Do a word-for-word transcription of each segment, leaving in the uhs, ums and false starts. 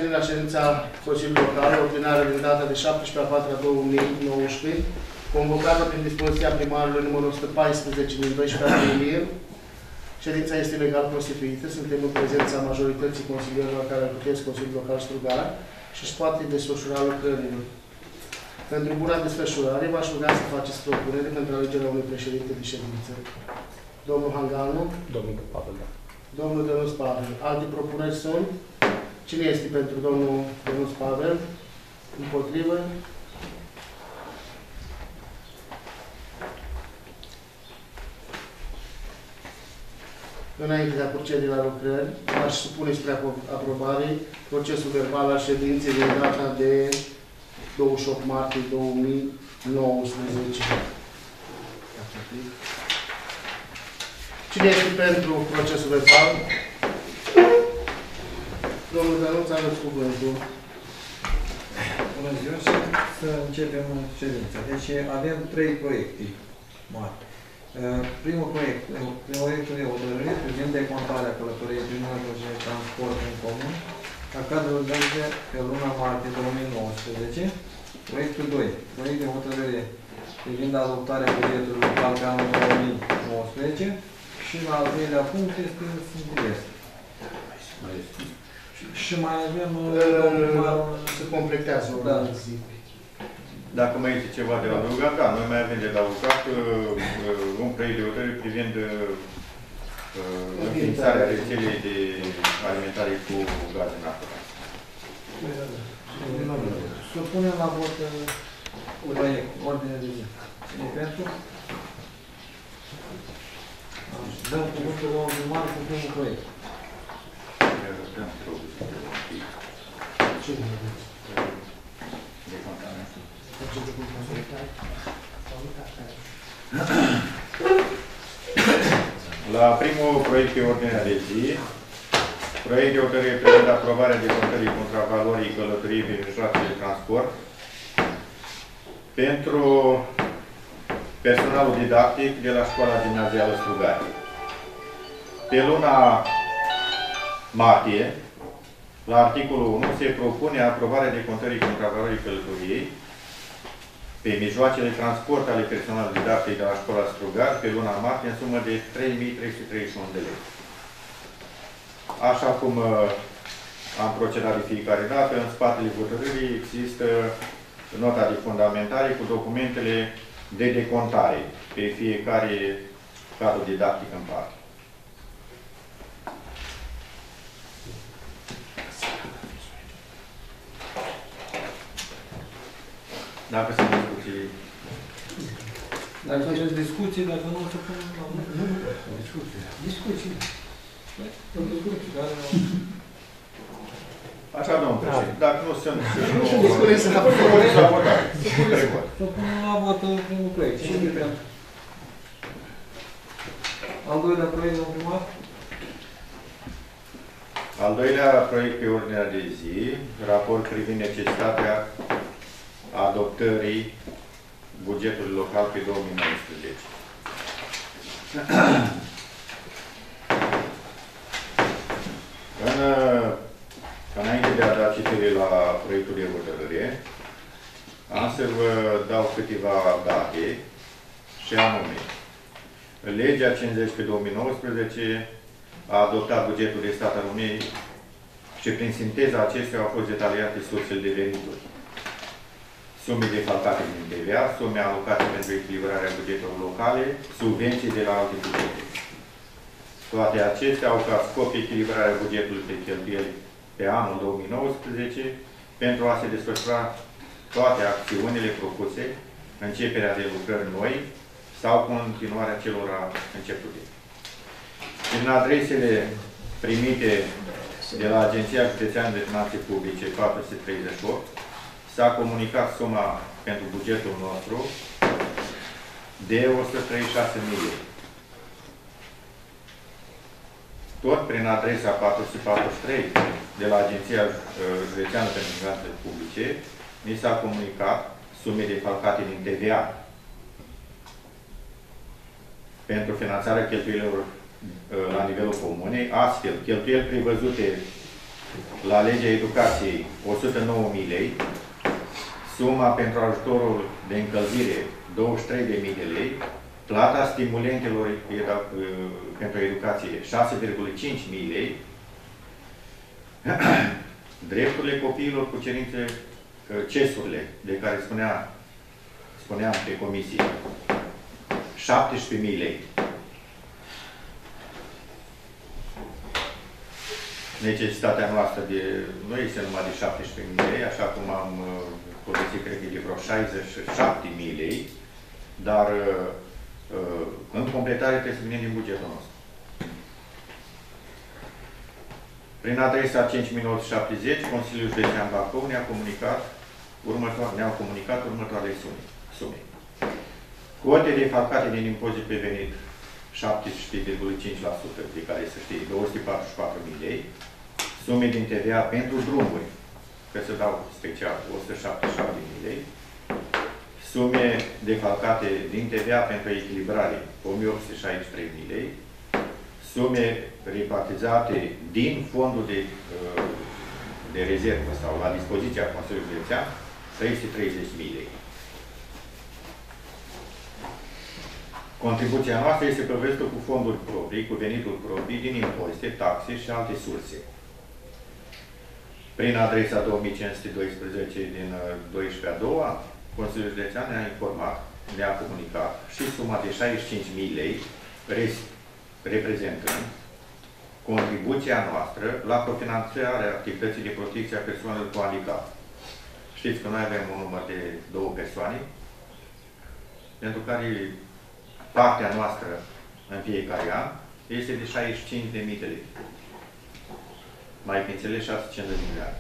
revenit la ședința Consiliului Local, ordinară din data de șaptesprezece a patra două mii nouăsprezece, convocată prin dispoziția primarului numărul o sută paisprezece din doisprezece aprilie. Ședința este legal constituită, suntem în prezența majorității consilierilor care alcătuiesc Consiliul Local Strugar și își poate desfășura lucrările. Pentru buna desfășurare, v-aș ruga să faceți propunere pentru alegerea unui președinte de ședință. Domnul Hanganu. Domnul Pavel. Domnul Dănuț Pavel. Alte propuneri sunt? Cine este pentru domnul Dănuț Pavel? Împotrivă? Înainte de a procede la lucrări, aș supune spre aprobare procesul verbal al ședinței din data de douăzeci și opt martie două mii nouăsprezece. Cine este pentru procesul verbal? Domnul Dănuț, aveți cuvântul. Bună ziua și să începem ședința. Deci avem trei proiecte mari. Primul proiect, proiectul de hotărâre privind decontarea călătoriei prin mijloace de transport în comun ca cadrul lege pe luna martie două mii nouăsprezece. Proiectul doi, proiect de hotărâre privind adoptarea bugetului local pe anul două mii nouăsprezece și la al treilea punct este sunt diverse. Și mai avem se completează o da. zi. Dacă mai este ceva de adăugat, da, noi mai avem de adăugat uh, un proiect de hotărâre privind uh, înființarea rețelei de alimentare cu gaze naturale. Să punem la vot proiect, ordine de zi. Cine pentru? Dăm cuvântul domnului primar cu primul proiect. Ce nu aveți? La primul proiect de ordine de zi, proiect de hotărâre privind aprobarea decontării contravalorii călătoriei pe mijloace de transport pentru personalul didactic de la Școala Gimnazială Strugari. Pe luna martie, la articolul unu, se propune aprobarea decontării contravalorii călătoriei pe mijloace de transport ale personalului didactic de la Școala Strugari pe luna martie în sumă de trei mii trei sute treizeci și unu de lei. Așa cum uh, am procedat de fiecare dată, în spatele hotărârii există nota de fundamentare cu documentele de decontare pe fiecare cadru didactic în parte. Dacă sunt discuții... Dacă sunt discuții, dacă nu, să punem la vot. Discuții. Discuții. Discuții. Așa, domnul președinte. Dacă nu sunt... Nu spuneți să la votare. Să punem la vot primul proiect. Cine pentru? Al doilea proiect, domnul primar? Al doilea proiect pe ordinea de zi, raport privind necesitatea adoptării bugetului local pe două mii nouăsprezece. În, înainte de a da citire la proiectul de hotărâre, am să vă dau câteva date și anume. Legea cincizeci pe două mii nouăsprezece a adoptat bugetul de stat al României și prin sinteza acestuia au fost detaliate sursele de venituri. Sume defalcate din T V A, sume alocate pentru echilibrarea bugetelor locale, subvenții de la alte bugete. Toate acestea au ca scop echilibrarea bugetului pe cheltuieli pe anul două mii nouăsprezece pentru a se desfășura toate acțiunile propuse, începerea de lucrări noi sau continuarea celor începute. Prin adresele primite de la Agenția Județeană de Finanțe Publice patru sute treizeci și opt, s-a comunicat suma pentru bugetul nostru de o sută treizeci și șase mii. Tot prin adresa patru sute patruzeci și trei de la Agenția Județeană pentru Finanțe Publice, ni s-a comunicat sume defalcate din T V A pentru finanțarea cheltuielilor la nivelul comunei, astfel, cheltuieli prevăzute la legea educației o sută nouă mii lei, suma pentru ajutorul de încălzire douăzeci și trei de mii de lei, plata stimulentelor pentru educație șase virgulă cinci mii lei, drepturile copiilor cu cerințe, cesurile de care spunea, spuneam pe comisie, șaptesprezece mii lei. Necesitatea noastră de, nu este numai de șaptesprezece mii lei, așa cum am folosit, cred că de vreo șaizeci și șapte mii lei, dar în completare trebuie să venim din bugetul nostru. Prin adresa cinci mii nouă sute șaptezeci, Consiliul Județean Bacău ne-a comunicat următoare, ne-au comunicat următoarele sume. sume. Cote defalcate din impozit pe venit șaptesprezece virgulă cinci la sută, de care să știe două sute patruzeci și patru mii lei, sume din T V A pentru drumuri, că se dau special o sută șaptezeci și șapte mii lei, sume defalcate din T V A pentru echilibrare o mie opt sute șaizeci și trei mii lei, sume repartizate din fondul de, de rezervă sau la dispoziția Consiliului Județean trei sute treizeci mii lei. Contribuția noastră este prevăzută cu fonduri proprii, cu venituri proprii din impozite, taxe și alte surse. Prin adresa două mii cinci sute doisprezece din doisprezece a doua, Consiliul Județean ne-a informat, ne-a comunicat și suma de șaizeci și cinci mii lei, reprezentând contribuția noastră la cofinanțarea activității de protecție a persoanelor cu handicap. Știți că noi avem un număr de două persoane, pentru care partea noastră în fiecare an este de șaizeci și cinci de mii de lei. Mai pe înțeles șase sute cincizeci de milioane.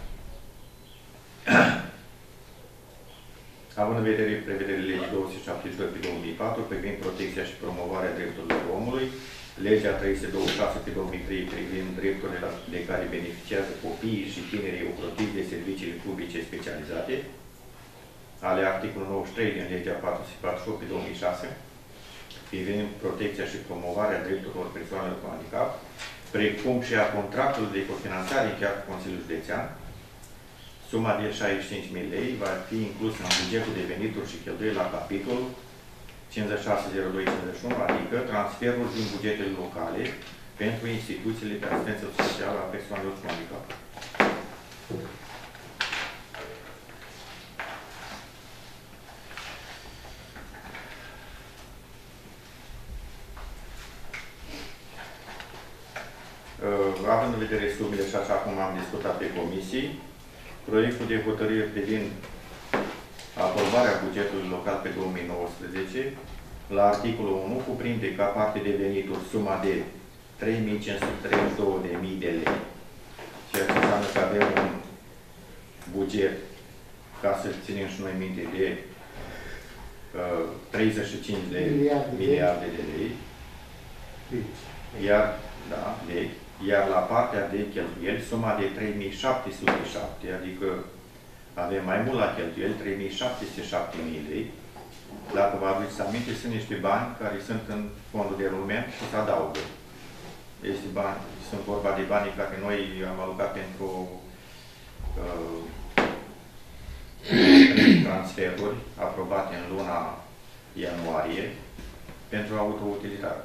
Având în vedere prevederile legii două sute șaptezeci și doi pe două mii patru privind protecția și promovarea drepturilor omului, legea trei sute douăzeci și șase pe două mii trei privind drepturile de care beneficiază copiii și tinerii ocrotiți de serviciile publice specializate, ale articolul nouăzeci și trei din legea patru sute patruzeci și opt pe două mii șase, privind protecția și promovarea drepturilor persoanelor cu handicap, precum și a contractului de cofinanțare încheiat cu Consiliul Județean, suma de șaizeci și cinci mii lei va fi inclusă în bugetul de venituri și cheltuieli la capitolul cincizeci și șase zero doi cincizeci și unu, adică transferul din bugetele locale pentru instituțiile de asistență socială a persoanelor cu handicap. Având în vedere sumele și așa cum am discutat pe comisii, proiectul de hotărâre privind aprobarea bugetului local pe două mii nouăsprezece, la articolul unu, cuprinde ca parte de venituri suma de trei mii cinci sute treizeci și două de mii de lei, ceea ce înseamnă că avem un buget, ca să ținem și noi minte, de uh, treizeci și cinci de miliarde de lei, iar, da, de Iar la partea de cheltuieli, suma de trei mii șapte sute șapte, adică avem mai mult la cheltuieli, trei mii șapte sute șapte mii lei. Dacă vă aduceți aminte, sunt niște bani care sunt în fondul de rulment și se adaugă. Este bani, sunt vorba de banii care noi am alocat pentru uh, transferuri aprobate în luna ianuarie pentru autoutilitate.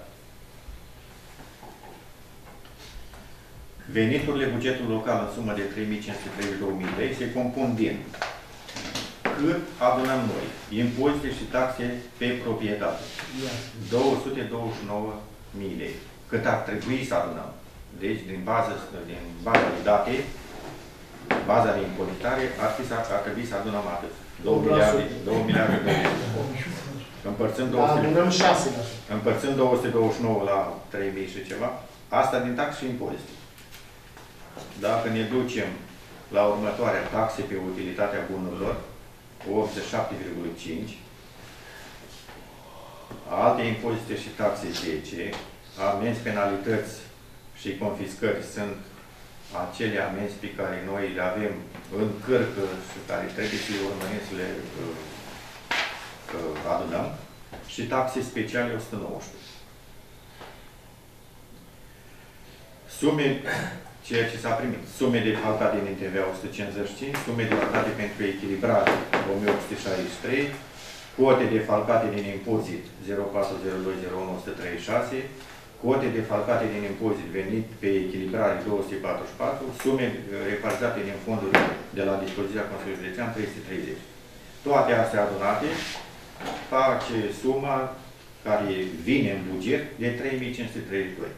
Veniturile bugetului local în sumă de trei mii cinci sute treizeci și două de mii lei se compun din cât adunăm noi, impozite și taxe pe proprietate, două sute douăzeci și nouă de mii lei. Cât ar trebui să adunăm. Deci, din baza, din baza de date, baza de impozitare, ar, fi, ar trebui să adunăm atât. două miliarde de lei. Împărțând două sute douăzeci și nouă la trei mii și ceva, asta din taxe și impozite. Dacă ne ducem la următoarea taxe pe utilitatea bunurilor, optzeci și șapte virgulă cinci, alte impozite și taxe zece, amenzi, penalități și confiscări sunt acele amenzi pe care noi le avem în cărcă și care trebuie să le urmărim să le uh, uh, adunăm, și taxe speciale o sută nouăsprezece. Sume ceea ce s-a primit. Sume de falcate din T V A o sută cincizeci și cinci, sume de falcate pentru echilibrare o mie opt sute șaizeci și trei, cote de falcate din impozit zero patru zero doi zero unu o sută treizeci și șase, cote de falcate din impozit venit pe echilibrare două sute patruzeci și patru, sume repartizate din fonduri de la dispoziția Consiliului Județean trei sute treizeci. Toate astea adunate face suma care vine în buget de trei mii cinci sute treizeci și doi.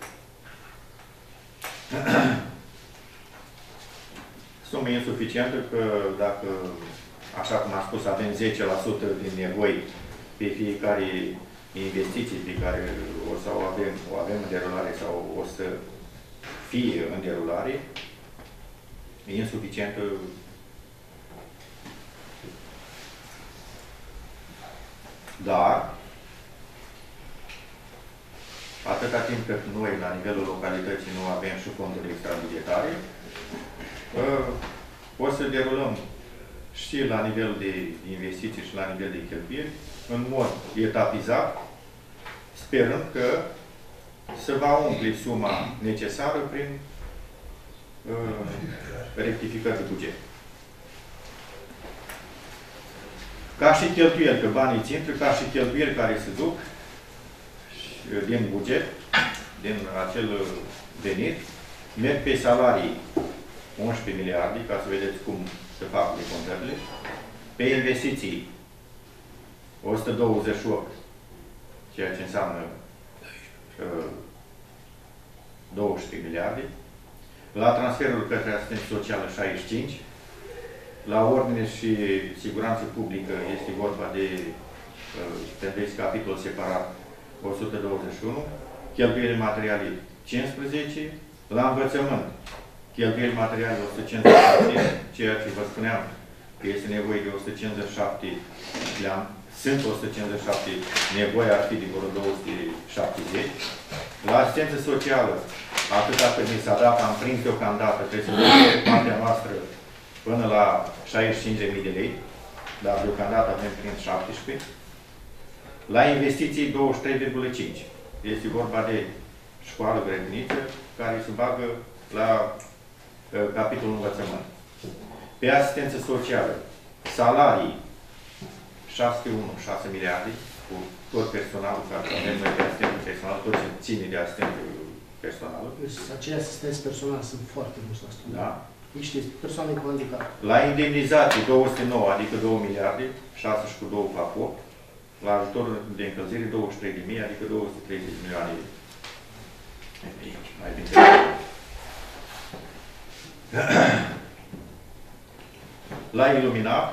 Sumă insuficientă că dacă, așa cum am spus, avem zece la sută din nevoi pe fiecare investiții pe care o să o avem, o avem în derulare sau o să fie în derulare, e insuficientă. Dar, atâta timp cât noi, la nivelul localității, nu avem și fonduri extrabugetare, o să derulăm și la nivel de investiții și la nivel de cheltuieli, în mod etapizat, sperând că se va umple suma necesară prin uh, rectificări de buget. Ca și cheltuieli, că banii țin, ca și cheltuieli care se duc din buget, din acel venit, merg pe salarii unsprezece miliarde, ca să vedeți cum se fac decontările, pe investiții o sută douăzeci și opt, ceea ce înseamnă uh, douăsprezece miliarde, la transferul către asistență socială șaizeci și cinci, la ordine și siguranță publică este vorba de, uh, vedeți, capitol separat, o sută douăzeci și unu, cheltuieli materiale cincisprezece, la învățământ, cheltuieli materiale o sută cincizeci și șapte, ceea ce vă spuneam că este nevoie de o sută cincizeci și șapte, sunt o sută cincizeci și șapte, nevoie ar fi de vreo două sute șaptezeci. La asistență socială, atâta cât mi s-a dat, am prins deocamdată, trebuie să vedem partea noastră până la șaizeci și cinci de mii de lei, dar deocamdată avem prins șaptesprezece. La investiții douăzeci și trei virgulă cinci. Este vorba de școală grădiniță care se bagă la uh, capitolul învățământ. Pe asistență socială, salarii șase sute unu, șase miliarde, cu tot personalul care avem noi de asistență personală, tot ce ține de asistență personală. Acei asistenți personali sunt foarte mulți la studiu. Da. Niște persoane cu handicap. La indemnizații două sute nouă, adică două miliarde, șase și cu două fac opt. La ajutorul de încălzire douăzeci și trei de mii, adică două sute treizeci de milioane. Mai bine. La iluminat,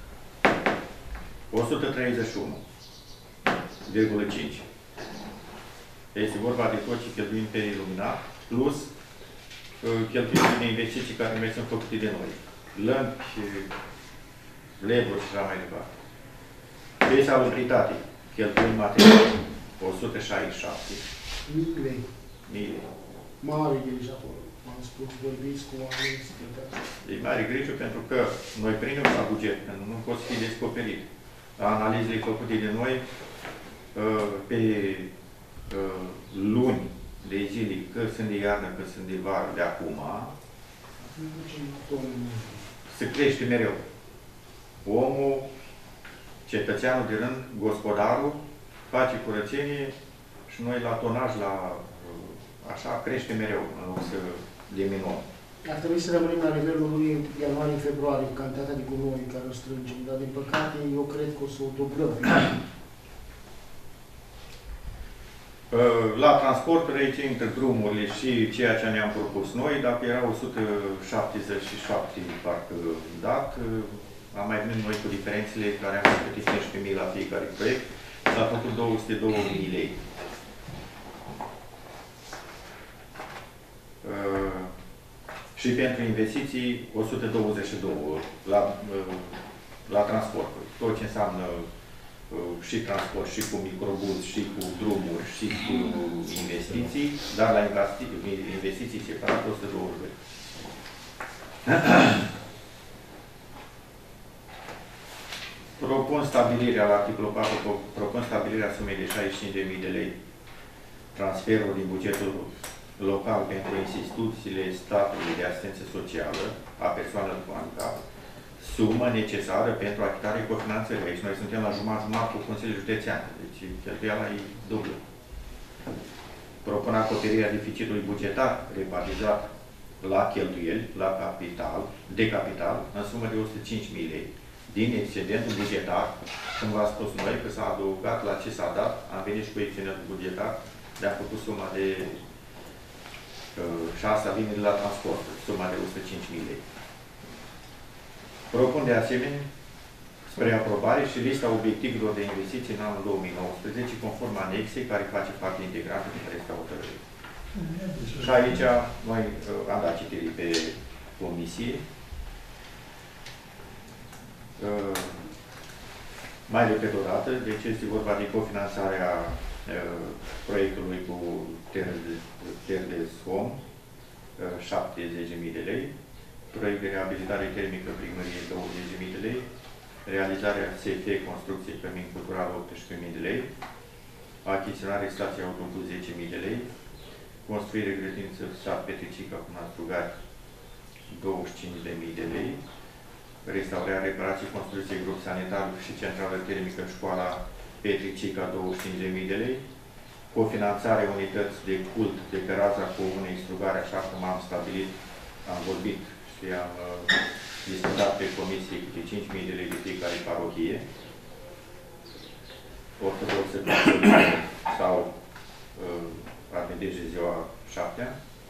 o sută treizeci și unu virgulă cinci. Este vorba de tot ce cheltuim pe iluminat, plus cheltuielile de investiții care mai sunt făcute de noi. Lămpi, leduri și așa mai departe. Pe salubritate, cheltuieli materiale, o sută șaizeci și șapte. Mii lei. Mii. Mare grijă acolo. M-am spus, vorbiți cu oamenii secretari. E mare grijă pentru că noi prindem la buget, pentru că nu pot fi descoperit. Analizele făcute de noi pe luni de zile, că sunt de iarnă, că sunt de vară, de acum, se crește mereu. Omul, cetățeanul de rând, gospodarul, face curățenie și noi la tonaj, la așa, crește mereu, în loc să diminuăm. Ar trebui să rămânem la nivelul lui ianuarie-februarie, cantitatea de gunoi care o strângem, dar din păcate eu cred că o să o dublăm. La transporturi aici intră drumurile și ceea ce ne-am propus noi, dacă era o sută șaptezeci și șapte parcă dat, am mai venit noi cu diferențele care am făcut cincisprezece mii la fiecare proiect, s-a făcut două sute două mii lei. Uh, și pentru investiții o sută douăzeci și doi la, uh, la transporturi. Tot ce înseamnă uh, și transport, și cu microbuz, și cu drumuri, și cu investiții, dar la investiții, investiții separat o sută douăzeci și doi. Propun stabilirea, la articolul patru, propun stabilirea sumei de șaizeci și cinci de mii de lei transferul din bugetul local pentru instituțiile statului de asistență socială a persoanelor cu handicap, sumă necesară pentru achitarea cofinanțării. Aici noi suntem la jumătate-jumătate cu Consiliul Județean, deci cheltuiala e dublă. Propun acoperirea deficitului bugetar repartizat la cheltuieli, la capital, de capital, în sumă de o sută cinci mii lei, din excedentul bugetar, cum v-a spus noi, că s-a adăugat la ce s-a dat, am venit și cu excedentul bugetar, de a făcut suma de uh, și asta vine de la transport, suma de o sută cinci mii lei. Propun de asemenea spre aprobare și lista obiectivelor de investiții în anul două mii nouăsprezece, conform anexei care face parte integrantă din textul hotărârii. Și aici noi uh, am dat citire pe comisie. Uh, mai repet o dată, deci este vorba de cofinanțarea uh, proiectului cu Ter de Som, uh, șaptezeci de mii de lei, proiect de reabilitare termică primărie douăzeci de mii de lei, realizarea S F construcție cămin cultural optsprezece mii de lei, achiziționare stației autobuz zece mii de lei, construire grădiniță sat Petricica cu Nastrugari douăzeci și cinci de mii de lei, restaurarea, reparații, construcție grup sanitar și centrală termică școala Petricica douăzeci și cinci de mii de lei, cofinanțarea unități de cult de pe raza comunei Strugari, așa cum am stabilit, am vorbit și am uh, discutat pe comisie câte cinci mii de lei de fiecare parohie, ortodoxă sau uh, adventeje ziua șaptea.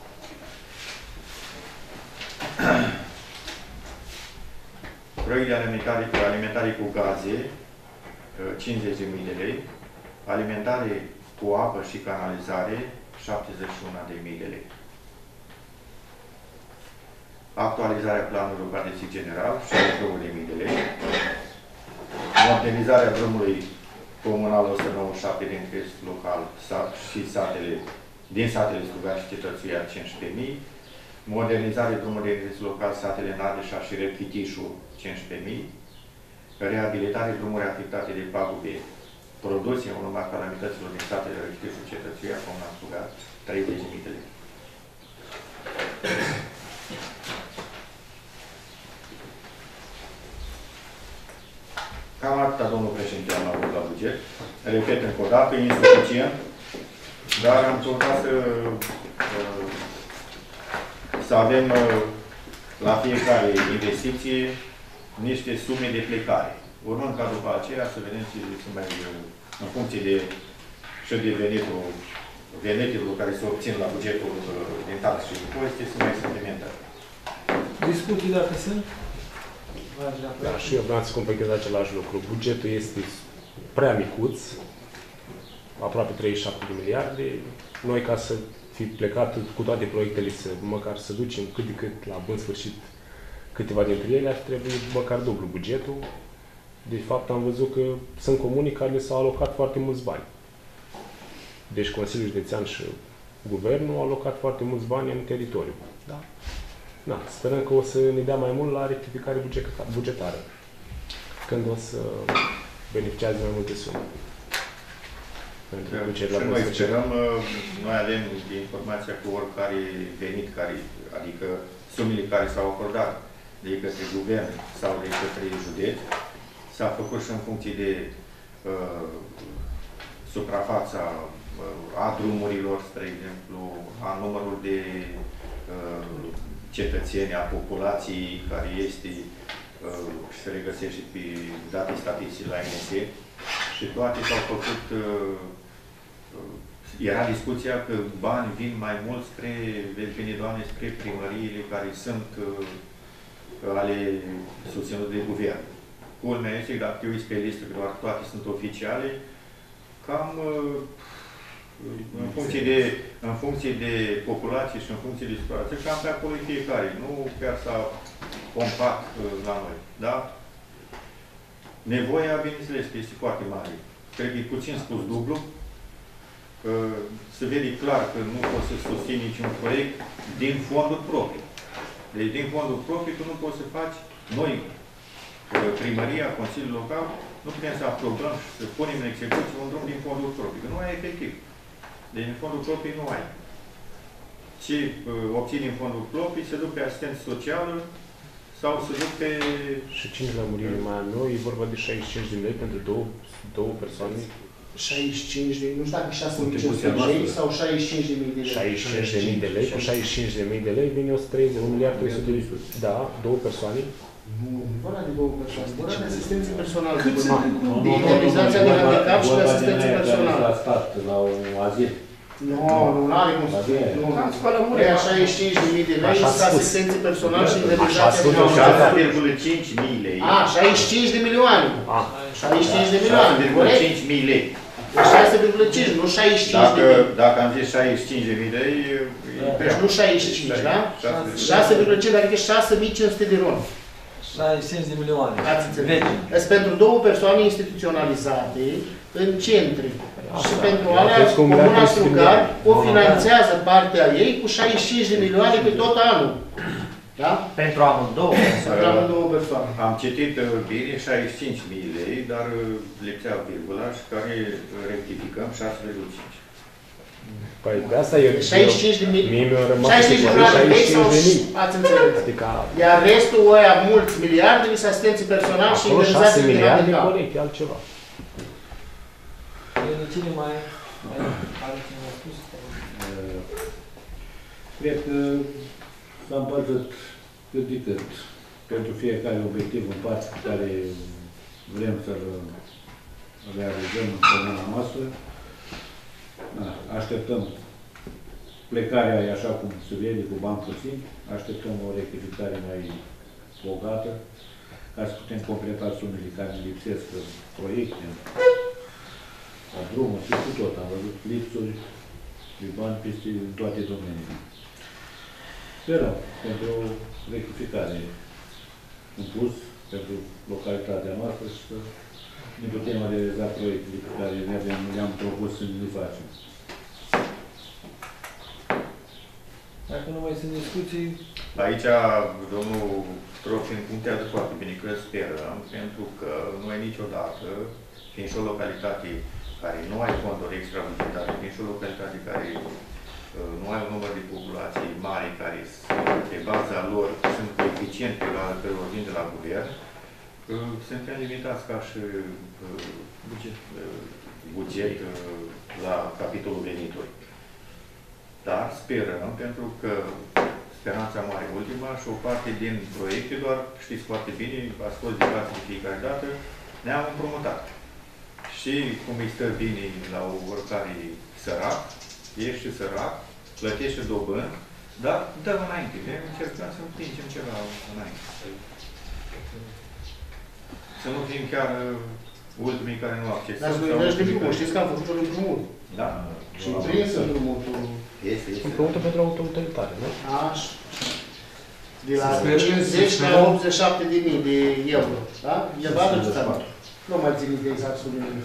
Proiect de alimentare, alimentare cu gaze, cincizeci de mii de lei, alimentare cu apă și canalizare, șaptezeci și unu de mii de lei. Actualizarea planului urbanistic general, șaizeci și două de mii de lei. Modernizarea drumului comunal o sută nouăzeci și șapte din crest local sat și satele, din satele Strugari și Cetățuia cincisprezece mii. Modernizarea drumului de crest local satele Nadeșa și Repitișu cincisprezece mii. Reabilitare drumuri afectate de pagube produse în urma calamităților din satele Repitișu Cetățuia, Comuna Strugari, treizeci de mii de lei. Cam atâta, domnul președinte, am avut la buget. Repet încă o dată, e insuficient, dar am căutat să, să avem la fiecare investiție niște sume de plecare. Urmând ca după aceea să vedem și să mai, în funcție de și de venitul, veniturile care se obțin la bugetul din taxe și impozite, să mai suplimentăm. Discuții dacă sunt? Da, și eu vreau să completez același lucru. Bugetul este prea micuț, aproape treizeci și șapte de miliarde. Noi, ca să fi plecat cu toate proiectele, să, măcar să ducem cât de cât la bun sfârșit câteva dintre ele, ar trebui măcar dublu bugetul. De fapt, am văzut că sunt comune care s-au alocat foarte mulți bani. Deci Consiliul Județean și Guvernul au alocat foarte mulți bani în teritoriu. Da. Da, sperăm că o să ne dea mai mult la rectificare bugetară, când o să beneficiază mai multe sume. Pentru și la noi sperăm, noi avem informația cu oricare venit, care, adică sumele care s-au acordat de către guvern sau de către județ, s-a făcut și în funcție de uh, suprafața uh, a drumurilor, spre exemplu, a numărul de uh, cetățeni, a populației care este uh, și se regăsește pe date statistice la N S și toate s-au făcut, uh, uh, era discuția că bani vin mai mult spre, vine, Doamne, spre primăriile care sunt uh, ale susținute de guvern. Culmea este, dacă te uiți pe listă, că doar toate sunt oficiale, cam uh, în funcție de, în funcție de populație și în funcție de situație, cam pe acolo fiecare, nu chiar s-a compact uh, la noi, da? Nevoia, bineînțeles, este foarte mare. Cred că e puțin spus dublu, că se vede clar că nu poți să susții niciun proiect din fonduri proprii. Deci din fonduri proprii tu nu poți să faci, noi, primăria, Consiliul Local, nu putem să aprobăm și să punem în execuție un drum din fonduri proprii, că nu ai efectiv. Deci din fonduri proprii nu ai. ce obțin din fondul Plopi se duc pe asistență socială sau se duc pe... Și cine la murire mai am eu? E vorba de șaizeci și cinci de lei pentru două, două persoane. șaizeci și cinci de, nu știu dacă șase mii cinci sute de lei sau șaizeci și cinci de mii de lei. șaizeci și cinci de mii de lei, cu șaizeci și cinci de mii de lei vine o sută treizeci, un miliard trei sute de lei. Da, două persoane. Nu, nu vorba de două persoane, vorba de asistență personală. Nu, De indemnizația de handicap și de asistență personală. La stat, la un azil. Nu, nu, nu are cum să fie. Nu, e șaizeci și cinci de mii de lei Așa și spus. asistență personală și Așa indemnizația spus, de așa. handicap. șase virgulă cinci mii lei. A, șaizeci și cinci de milioane. Ah, șaizeci și cinci de șase milioane, virgulă corect? cinci mii lei. șase virgulă cinci, nu șaizeci și cinci de Dacă, mii. dacă am zis șaizeci și cinci de mii de lei, e prea. Deci nu șaizeci și cinci, da? șase virgulă cinci, adică șase mii cinci sute de ron. șaizeci și cinci de milioane. Ați înțeles? Vechi. Deci pentru două persoane instituționalizate în centri. Și pentru alea, Deci, cum Comuna era Strugar chestia- o finanțează partea ei cu șaizeci și cinci de milioane pe tot anul. Da? Pentru amândouă. Pentru amândouă persoane. Am citit uh, bine șaizeci și cinci mii lei, dar uh, lipsea virgula și care rectificăm șase virgulă cinci. păi de asta eu... șaizeci și cinci de mii. Mie mi-a rămas șaizeci și cinci de milioane de lei sau... șaizeci și cinci de mii. Ați înțeles. Adică Iar restul, ăia mulți miliarde, de asistență personal și acolo șase indemnizații de miliarde handicap. corect, e altceva. Cine mai mai are cine a spus? Cred că s-a împărțit cât de cât pentru fiecare obiectiv în parte pe care vrem să-l realizăm în comuna noastră. Da, așteptăm plecarea așa cum se vede, cu bani puțini, așteptăm o rectificare mai bogată ca să putem completa sumele care ne lipsesc în proiecte, la drumuri și cu tot. Am văzut lipsuri de bani peste toate domeniile. Sperăm pentru o rectificare în plus pentru localitatea noastră și să ne putem realiza proiectele pe care le-am propus să le facem. Dacă nu mai sunt discuții, Aici, domnul Trofin punctează foarte bine că sperăm, pentru că noi niciodată, fiind și o localitate care nu are fonduri extrabugetare, fiind și o localitate care uh, nu are un număr de populații mari care pe baza lor sunt coeficiente la care vin de la guvern, uh, suntem limitați ca și uh, buget, uh, buget uh, la capitolul venituri. Dar sperăm, pentru că speranța mare ultima și o parte din proiecte, doar știți foarte bine, ați fost declarații de fiecare dată, ne-am împrumutat. Și cum îi stă bine la o oricare sărac, ești sărac, plătește dobând, dar dăm înainte, ne încercăm să împingem ceva înainte. Să nu fim chiar ultimii care nu accesăm. Dar să nu uitați de drumul, știți că am făcut un împrumut. Da. Și prins împrumutul. Este, este. Împrumutul pentru autoutilitare, nu? Așa. De la cincizeci la optzeci și șapte de mii de euro. Da? E vadă ce stau. Nu mai țin de exact sumele.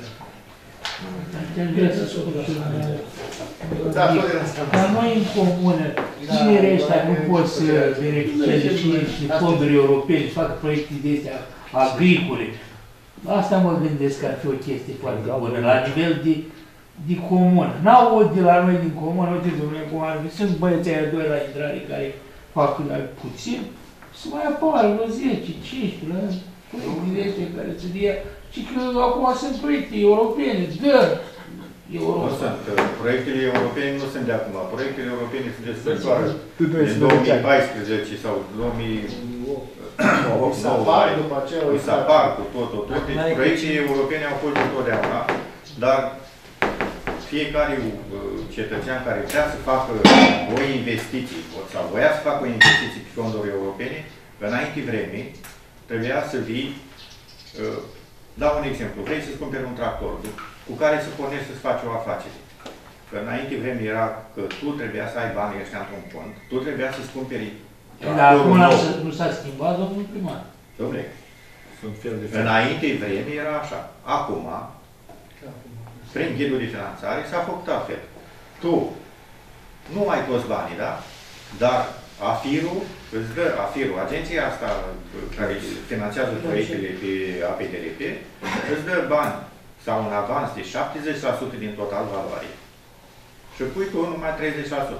Da, tot de asta. Dar noi în comună, tinerii ăștia nu pot să beneficieze și de fonduri europene, să facă proiecte de astea agricole. Asta mă gândesc că ar fi o chestie foarte bună, la nivel de, de comună. N-aud de la noi din comună, uite, domnule, cum ar fi, sunt băieții aia doi la intrare care fac puțin, să mai apară la zece, cincisprezece, la proiectele astea care se dea, și că acum sunt proiecte europene, dă! Nu sunt. Proiectele europene nu sunt de acum. Proiectele europene se desfășoară din două mii paisprezece sau două mii opt, Sapar, după aceea, cu Sapar, cu tot, tot, tot. Proiectele europene au fost întotdeauna, dar fiecare cetățean care vrea să facă o investiție sau voia să facă o investiție pe fonduri europene, înainte vremii, trebuia să vii. Dau un exemplu. Vrei să-ți cumperi un tractor cu care să pornești să-ți faci o afacere. Că înainte vreme era că tu trebuia să ai banii ăștia într-un cont, tu trebuia să-ți cumperi Dar acum nou. nu s-a schimbat, domnul primar. Dom'le, Sunt fel de fel. înainte vreme era așa. Acum, prin ghidul de finanțare, s-a făcut altfel. Tu nu ai toți banii, da? Dar AFIR-ul, îți dă AFIR-ul, agenția asta care finanțează proiectele pe A P D R P, îți dă bani sau un avans de șaptezeci la sută din total valoare. Și pui tu numai treizeci la sută.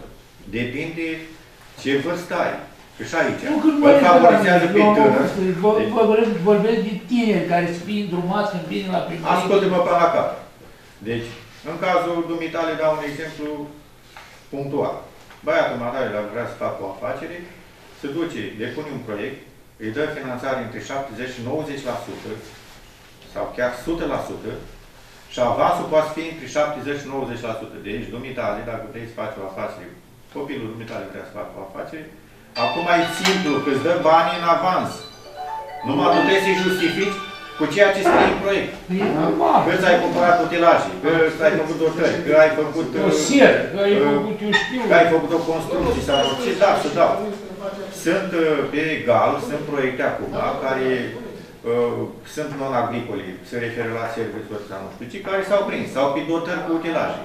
depinde ce vârstă ai. Că și aici. Nu când mă îl favorizează pe tânăr. Vorbesc de tineri care să fie îndrumați când vine la primărie. Ascultă-mă pe la cap. Deci, în cazul dumitale dau un exemplu punctual. Băiatul matale, dacă vrea să facă o afacere, se duce, depune un proiect, îi dă finanțare între șaptezeci și nouăzeci la sută sau chiar o sută la sută și avansul poate fi între șaptezeci și nouăzeci la sută. Deci, dumitale, dacă vrei să faci o afacere, copilul dumitale vrea să facă o afacere, acum e simplu, că îți dă banii în avans. Numai tu trebuie să-i justifici cu ceea ce scrie în proiect. Că ți-ai cumpărat utilaje, că ți-ai făcut dotări, că ai făcut... O seră, că ai făcut, eu știu... Că ai făcut o construcție sau ce, da, să dau. Sunt pe egal, sunt proiecte acum, care uh, sunt non-agricole, se referă la serviciuri sau nu știu ce, care s-au prins, sau pe dotări cu utilaje.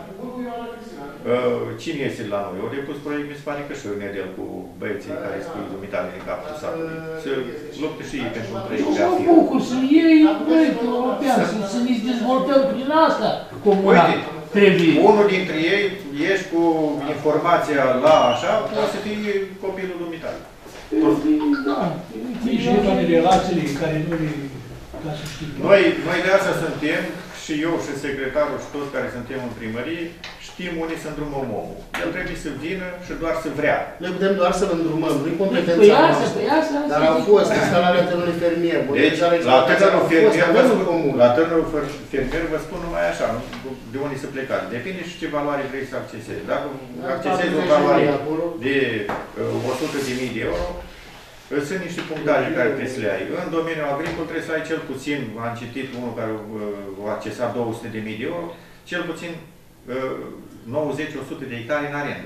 Uh, cine este la noi? Eu depus proiect, mi se pare că și eu Nedel cu băieții care spui dumitale din capul satului. Să lupte și ei pentru un proiect de Mă afir. bucur să iei proiectul european, să, să ne dezvoltăm prin asta. Comuna trebuie. Unul dintre ei, ești cu informația la așa, poate să fie copilul dumitale. Da. Nici nu toate relațiile care nu le... ca să știi. Noi, noi de asta suntem, și eu și secretarul și toți care suntem în primărie, știm unii să îndrumăm omul. El trebuie să vină și doar să vrea. Noi putem doar să-l îndrumăm, nu-i Păi competența asta, noastră. păi asta, asta. Dar au fost instalarea tânărului fermier. Deci, la tânărul fermier, vă spun, la tânărul fermier vă spun numai așa, de unde să plecați. Depinde și ce valoare vrei să accesezi. Dacă accesezi o valoare de o sută de mii de euro, sunt niște punctaje care trebuie să le ai. În domeniul agricol trebuie să ai cel puțin, am citit unul care a accesat două sute de mii de euro, cel puțin nouăzeci la o sută de hectare în arendă.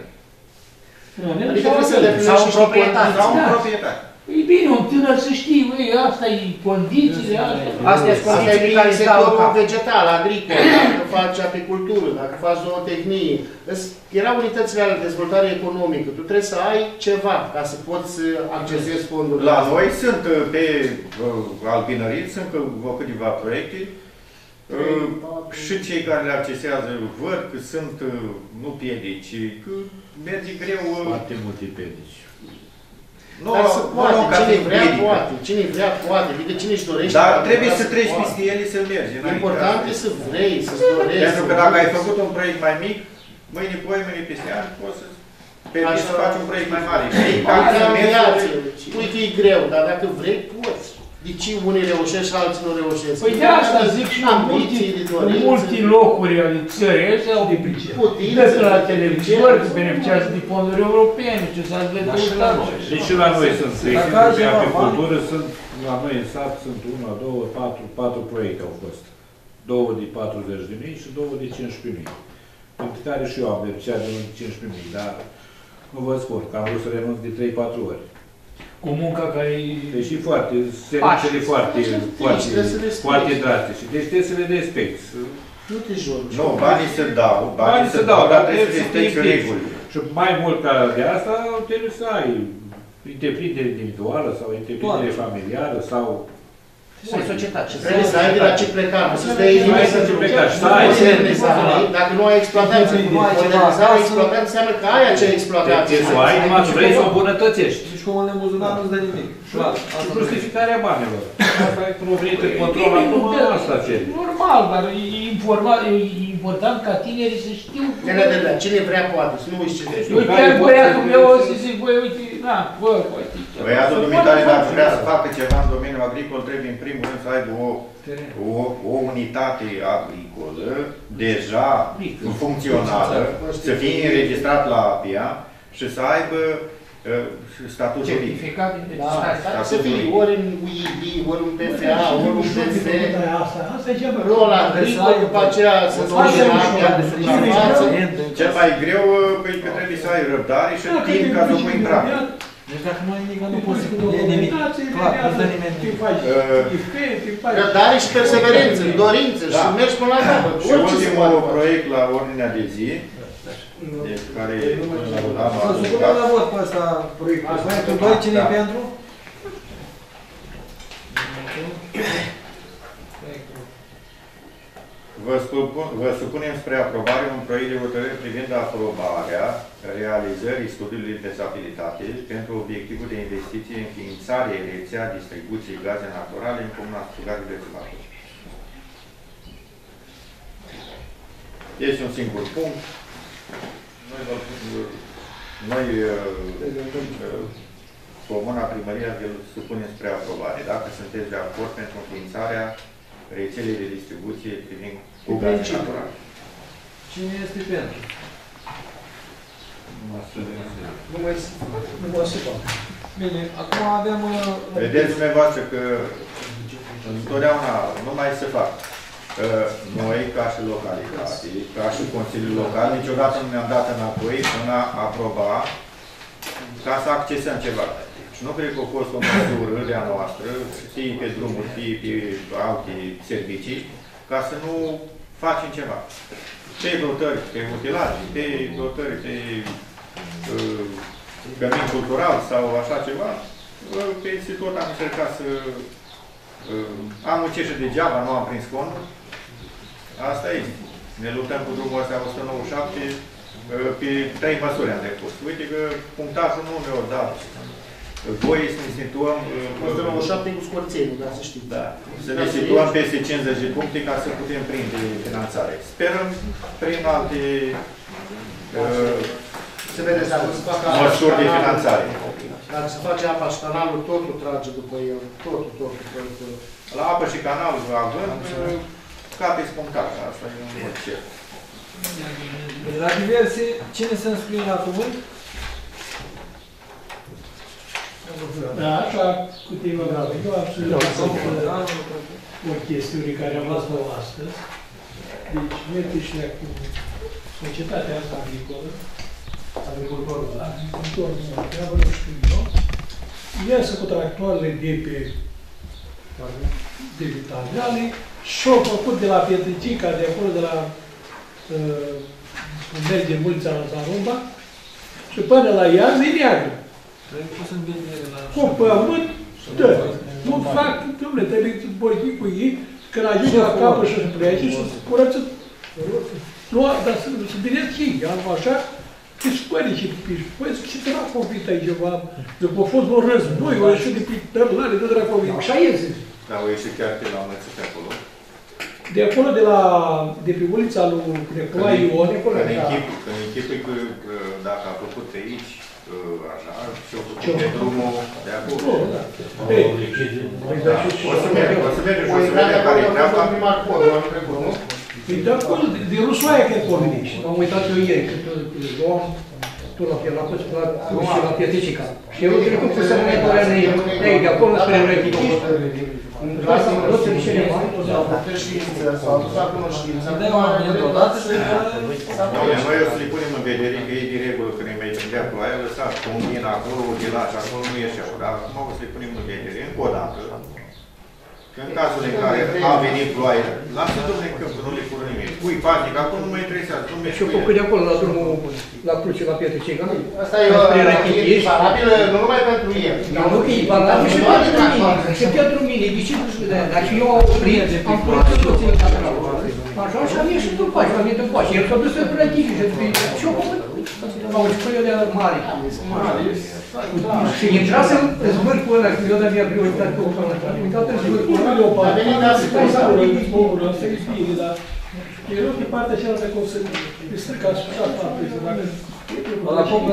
Adică trebuie să le Sau primești un și proprietar. Sau un Da. proprietar. E bine, un tânăr să știi, băi, asta e condițiile, astea. Astea sunt Asta e condiții prin care stau în sectorul cap. vegetal, agricol, dacă faci apicultură, dacă faci zootehnie. Erau unitățile ale de dezvoltare economică. Tu trebuie să ai ceva ca să poți să accesezi fondurile. La noi sunt pe uh, albinărit, sunt că câteva proiecte uh, și cei care le accesează văd că sunt uh, nu piedici, că merge greu. Uh, Foarte multe piedici. nu, Dar să poate, nu, ca cine să vrea, piedică. poate, cine vrea, poate, adică cine își dorește. Dar dacă trebuie vrea să treci poate. peste ele să mergi. Important e să vrei, să-ți dorești. Pentru că dacă ai făcut un proiect mai mic, mâine, poi, mâine peste ani, poți să permiți să faci un proiect mai mare. Știi, ca să mergi. Spui că e greu, dar dacă vrei, poți. De ce unii reușesc și alții nu reușesc? Păi de asta zic și în multe, în multe locuri ale țării, ăștia au dă la televizor, că beneficiază de fonduri europene, ce s-a zis la noi. Deci și la noi sunt, de exemplu, pe apicultură, sunt, la noi în sat sunt una, două, patru, patru proiecte au fost. Două de patruzeci de mii și două de cincisprezece mii. Pentru care și eu am beneficiat de cincisprezece mii, dar nu vă spun că am vrut să renunț de trei patru ori. Cu munca care e... Deci e foarte, serviciile foarte, foarte, foarte drastice. Deci trebuie să le respecti. Nu te joci. Nu, banii se dau, banii se dau, dar trebuie să respecti regulile. Și mai mult ca de asta, trebuie să ai întreprindere individuală sau întreprindere familială sau... O societate. Trebuie să ai de la ce pleca, nu să-ți dea inimii să te Dacă nu ai exploatație, modernizarea exploatație înseamnă că ai acea exploatație. Trebuie să ai, numai să vrei să o bunătățești. Deci comune muzulan nu-ți dă nimic. Și justificarea banilor. Asta e provenită control acum, asta cere. Normal, dar e important, e important ca tinerii să știu... Cine vrea poate, să nu uiți ce vrei. Eu chiar băiatul meu o să zic, băi, uite, na, bă, uite. Băiatul dumitare, dacă vrea să facă ceva în domeniul agricol, trebuie în primul rând să aibă o, o, o unitate agricolă deja funcțională, să fie înregistrat la A P I A și să aibă statutul certificat de identitate. Să fie ori în U I D, ori în P F A, ori în P F. Asta e cea mai Rol agricol, după aceea să duce la A P I A de suprafață. Cel mai greu e că trebuie să ai răbdare și timp ca să o pui în practică. Deci dacă nu ai nimic, nu poți să iei nimic. Clar, nu dă nimeni nimic. Răbdare și perseverență, dorință și mergi până la capăt. Și ultimul proiect la ordinea de zi, deci care am Să supunem la vot pe ăsta proiectul. Proiectul doi, cine e pentru? Vă, supun, vă supunem spre aprobare un proiect de hotărâre privind aprobarea realizării studiului de fezabilitate pentru obiectivul de investiție în înființarea rețea distribuției gaze naturale în Comuna Strugarul de Țăbacău. Este un singur punct. Noi, noi Comuna Primăria îl supunem spre aprobare. Dacă sunteți de acord pentru înființarea rețelei de distribuție privind cu gaze naturale. Cine este pentru? Nu mai nu mai se poate. Bine, acum avem... Vedeți dumneavoastră că întotdeauna nu mai se fac. Noi, ca și localitate, ca și Consiliul Local, niciodată nu ne-am dat înapoi până a aproba ca să accesăm ceva. Și nu cred că a fost o măsură de a noastră, fie pe drumuri, fie pe alte servicii, ca să nu facem ceva. Pe dotări, pe utilaje, pe dotări, pe uh, cămin cultural sau așa ceva, uh, pe tot am încercat să uh, am muncit și degeaba, nu am prins fondul. Asta e. Ne luptăm cu drumul ăsta o sută nouăzeci și șapte, uh, pe trei măsuri am depus. Uite că punctajul nu mi-o dat. Voie să ne situăm... o sută nouăzeci și șapte cu scorțenii, dar să știți. Da. Să ne situăm peste cincizeci de puncte ca să putem prinde finanțare. Sperăm prin alte uh, se vedeți, dacă se facă măsuri de finanțare. Dacă se face apa și canalul, totul trage după el. Totul, totul, totul. La apă și canalul având, capeți punctajul. Asta e un mod cer. La diverse, cine se înscrie la cuvânt? Da, așa, câteva grave. Eu am să o chestiune care am luat-o astăzi. Deci, mergește cu societatea asta agricolă, agricultorul, agricultorul, treabă, nu știu eu, iasă cu tractoarele de pe de vitaliale și-au făcut de la Pietricica, de acolo, de la uh, merge mulți la Zarumba și până la Iaz e neagră. Cu pământ, dă. Nu fac, dom'le, trebuie să vorbi cu ei, când ajunge la capă și se plece și se curăță. Nu, dar să vedeți ei, așa, că spări și piși. Păi, ce dracovit aici ceva? După a fost un război, o ieșit de pe tărlare de dracovit. Așa iese. Da, o ieșit chiar pe la măță pe acolo. De acolo, de la, de pe ulița lui Nicolae Ion, acolo, Când închipui că dacă a făcut pe aici, așa, și-o făcut pe drumul de acolo. O să mergem, o să mergem și o să vedem care e treaba. Păi de acolo, de Rusoaia cred că o venit. M-am uitat eu ieri, când luam tu la pier, la păți, la la Pietricica. Și eu trecut cu semnătoarea ei, de acolo spre Răchitiști. În casa mă rog, în cele mari, s-au făcut știință, s-au adus la cunoștință. Noi o să le punem în vedere că e de regulă când îi mai prindea ploaia, lăsați cu un din acolo, de la și acolo nu ieșeau. Dar acum o să le punem în vedere, încă o dată. Că în cazul în care a venit ploaia, lasă domnule în câmp, nu le pură nimic. Pui patic, acolo nu mă interesează, nu mergi cu el. Și-o făcut de acolo, la drumul, la Cruce, la Pietricica. Asta e valabilă nu numai pentru el. Dar nu că e valabil și pentru mine. Și pentru mine, de ce nu știu de aia? Dacă eu am oprit, am pus toți în canal. Așa și am ieșit după așa, am ieșit după așa. El s-a dus să plătiți și și-o făcut. Au ieșit eu de mare. Și intrasem în zvârcul ăla, că eu de-abia prioritate pe o planătă. Am uitat în zvârcul ăla. A venit de asta. Să-i spune, dar erau pe partea cealaltă că o să îi stricați și așa faptul. La pomă,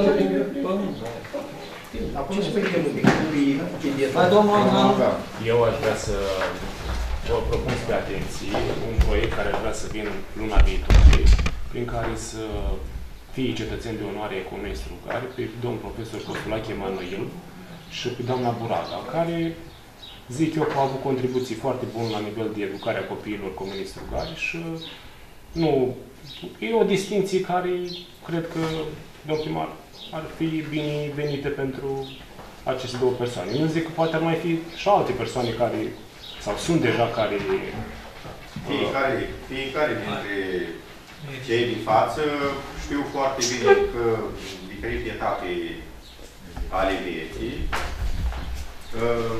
Acum se păi de mai domnul Angan. Eu aș vrea să vă propun spre atenție un proiect care aș vrea să vină luna viitoare, prin care să fie cetățeni de onoare ai Comunei Strugari, pe domnul profesor Costulache Emanuel și pe doamna Buraga, care, zic eu, că au avut contribuții foarte bune la nivel de educare a copiilor Comunei Strugari și nu, e o distinție care cred că, domnul primar, ar fi binevenită pentru aceste două persoane. Nu zic că poate ar mai fi și alte persoane care, sau sunt deja care... Fiecare, fiecare dintre cei din față știu foarte bine că diferite etape ale vieții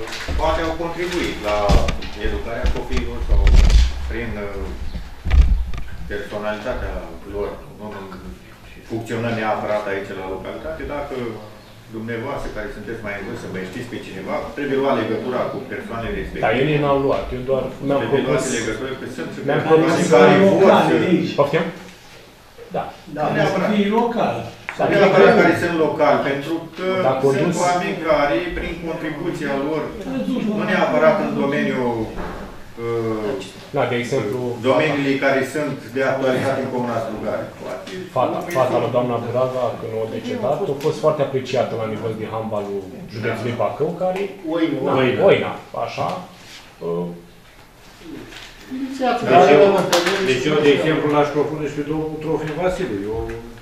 poate au contribuit la educarea copiilor sau prin personalitatea lor nu funcționăm neapărat aici la localitate, dacă dumneavoastră care sunteți mai în vârstă, mai știți pe cineva, trebuie luat legătura cu persoanele respective. Dar eu ei n-au luat, eu doar mi-am Trebuie propus... luat legătură, că sunt Mi-am persoane propus care vor să... Poftim? Da. Da, Trebuie să fie local. Da, neapărat care sunt locali, pentru că Dacă sunt dus- oameni care, prin contribuția lor, nu neapărat în domeniul uh, Da, de exemplu, domeniile care sunt de actualitate în Comuna Strugari. fata, fata lui doamna Buraga, când a decedat, a fost foarte apreciată la nivel de handbalul județului Bacău, care... Oina. Na, Oina, așa. Uh, Inițiați, Deci eu, dar- deci eu, de exemplu, l-aș propune și pe domnul Trofim Vasile. Eu,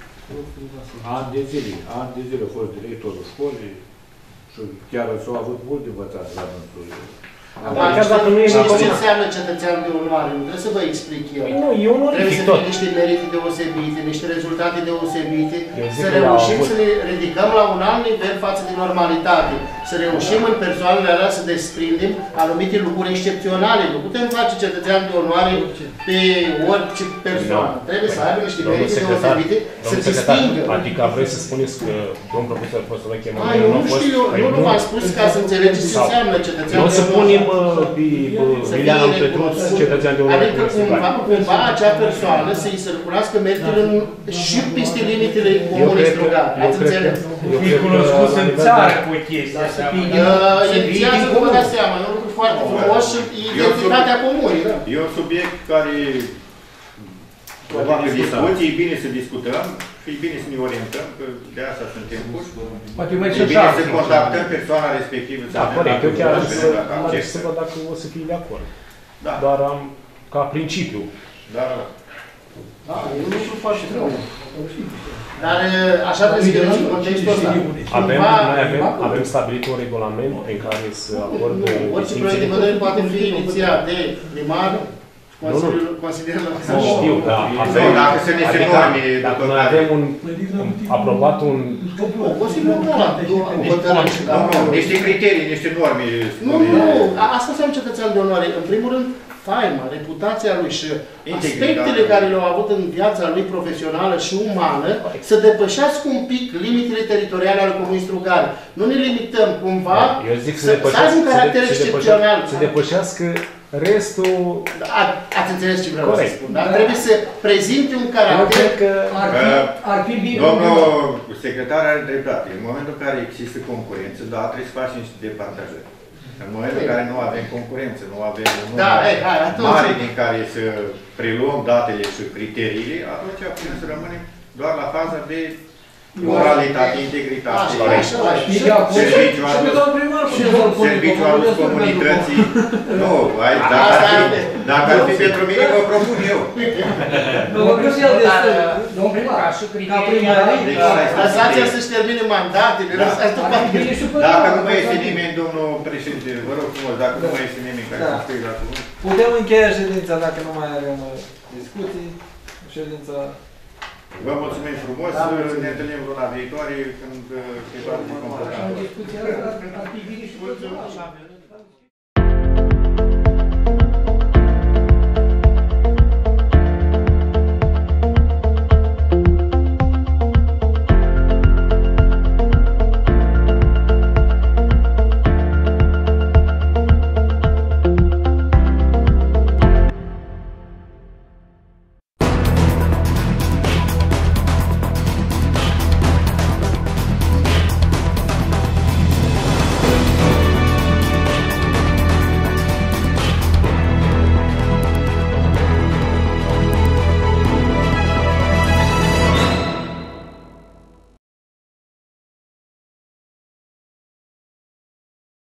ani de zile, ani de zile a fost directorul școlii și chiar s-au avut mult de învățat la dânsul. Dar chiar dacă nu e știți acolo- ce înseamnă cetățean de onoare? Nu trebuie să vă explic eu. Păi nu, eu nu Trebuie ridic să tot. fie niște merite deosebite, niște rezultate deosebite, Eu zic să că reușim au avut- să ne ridicăm la un alt nivel față de normalitate, să reușim în persoanele alea să desprindem anumite lucruri excepționale. Nu putem face cetățean de onoare pe orice persoană. Nu. Trebuie să aibă niște Domnul merite secretar, deosebite, să domnul se secretar, stingă. adică vreți să spuneți că domnul profesor Postolache Ai, eu nu știu, eu, Păi eu nu v-am spus ca să înțelegeți ce Sau- înseamnă cetățean Nu de să onoare. punem uh, pe Să Liliana fie Petruț, recunoscut. cetățean de onoare. Adică cumva, cumva acea persoană să-i să recunoască meritele în, și peste limitele comunei Strugari. eu Ați cred că, înțeles? eu Fii cred că cunoscut la în nivel țară de- cu chestia asta. Uh, Inițiază, nu vă dați seama, e un lucru foarte frumos și identitatea comunii. Da. E un subiect care provoacă discuții, e bine să discutăm și e bine să ne orientăm, că de asta suntem puși. Poate mai E sunt bine să alții. contactăm persoana respectivă. să Da, vedem corect, dacă eu chiar vrea aș să să vedem dacă aș acceptă. să văd dacă o să fie de acord. Da, Doar am, ca principiu. da, da. Da, e un lucru foarte frumos. Dar așa trebuie să vedeți în contextul ăsta. Avem, Cumva- noi avem, avem stabilit un regulament prin care să acordă Nu, orice proiect de hotărâre poate fi inițiat de primar, Consiliul Consilierul Nu știu, dar avem, Nu, dacă sunt niște adică, norme, dacă după noi care- avem un, un aprobat un, Nu, Consiliul nu ăla, o hotărâre. Nu, nu, niște criterii, niște norme. Nu, nu, a- asta înseamnă cetățean de onoare. În primul rând, faima, reputația lui și aspectele care le-au avut în viața lui profesională și umană să depășească un pic limitele teritoriale ale Comunei Strugari. Nu ne limităm cumva eu zic să să, să depășească, aibă un să caracter de- să excepțional. depășească, să depășească restul. A, ați înțeles ce vreau Corect. să spun, da? Trebuie să prezinte un Eu caracter. cred că Ar fi, ar fi bine. Domnul secretar are dreptate. În momentul în care există concurență, da, trebuie să faci niște departajări. În momentul în care nu avem concurență, nu avem un număr Da, hai, hai, atunci. mare din care să preluăm datele și criteriile, atunci putem să rămânem doar la faza de moralitate, integritate, Așa, așa, așa. Și de acord. serviciu Și pe adus, domnul primar putem să-l punem. serviciu că adus vorbesc pentru comunității. Nu, ai, Asta dacă ar fi, e- dacă ar fi pentru mine, vă propun eu. Nu, vorbesc el de Dar, domnul primar. ca și Ca criterii primar. Deci, Lăsați-l să-și termine mandatele, Da. lăsați după Ar fi bine și pe Dacă primar. nu mai este nimeni, domnul președinte, vă rog frumos, dacă nu mai este nimeni care Da. să scrie la cuvânt. Putem încheia ședința dacă nu mai avem uh, discuții. Ședința... Vă mulțumim frumos, Da, mulțumim. ne întâlnim luna viitoare când uh, e foarte complicat. Discuția asta ar fi bine și pe Mulțumim.